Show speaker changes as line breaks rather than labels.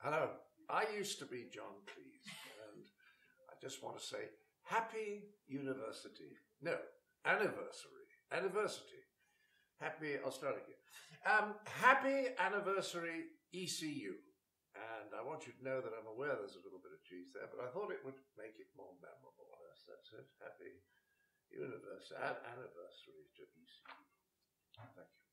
Hello, I used to be John Cleese, and I just want to say happy university. No, anniversary. Happy, I'll start again. Happy anniversary ECU. And I want you to know that I'm aware there's a little bit of cheese there, but I thought it would make it more memorable. That's it. Happy anniversary to ECU. Thank you.